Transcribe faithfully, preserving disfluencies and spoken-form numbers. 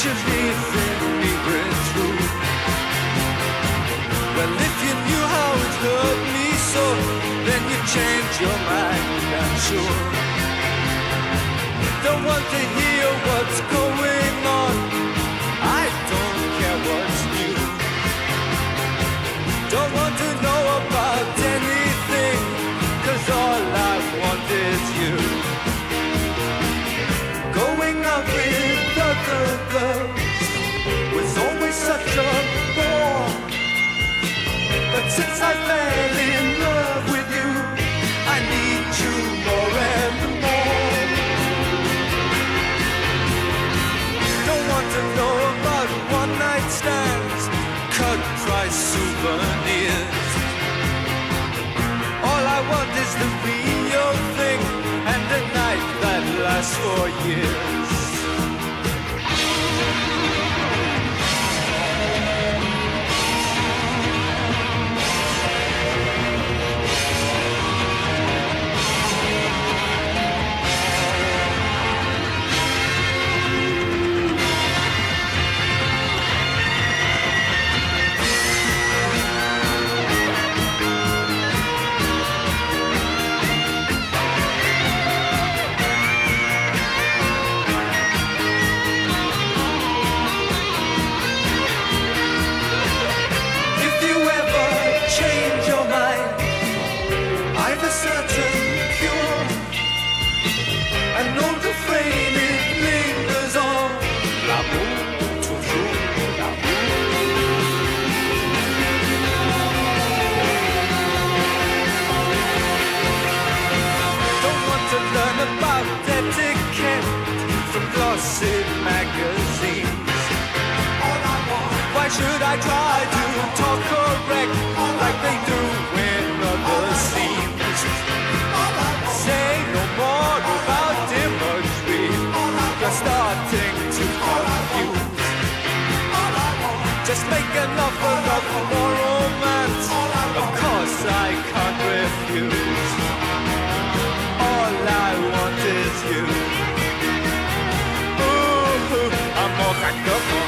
you leaving me with truth? Well, if you knew how it hurt me so, then you'd change your mind, I'm sure. Don't want to hear what's going on, I don't care what's new. Don't want to know about anything, cause all I want is you. Going out with other girls was always such a bore, but since I fell in love with you, I need you more and more. Don't want to know about one-night stands, cut-price souvenirs. All I want is the real thing, and a night that lasts for years. Magazines. Why should I try to talk correct like they do in other scenes? Say no more about imagery, you're starting to confuse. Just make enough of love for romance, of course I can't refuse. All I want is you. I'm all back up.